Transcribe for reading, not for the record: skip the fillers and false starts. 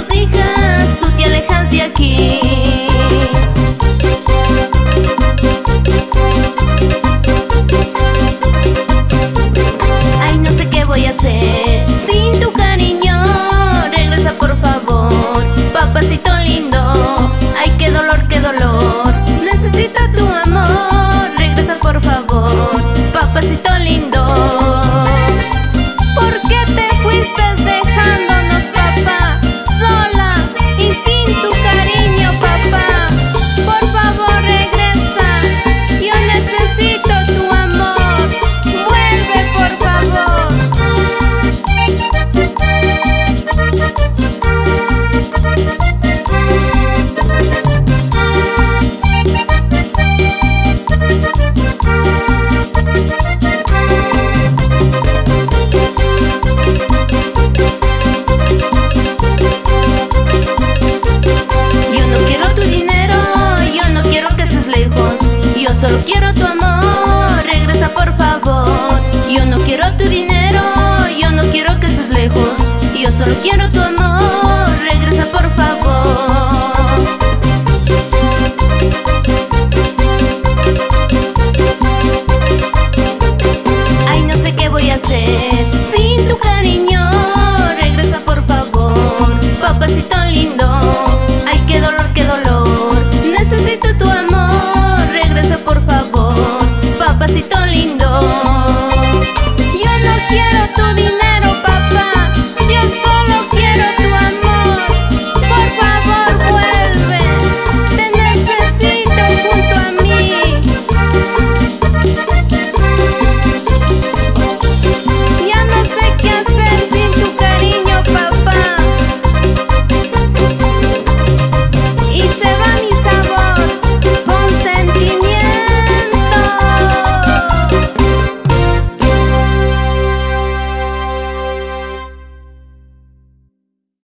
tus hijas, tú te alejas de aquí. Ay, no sé qué voy a hacer sin tu cariño. Regresa por favor, papacito lindo. Ay, qué dolor, necesito tu amor. Regresa por favor, papacito lindo. ¿Por qué te fuiste de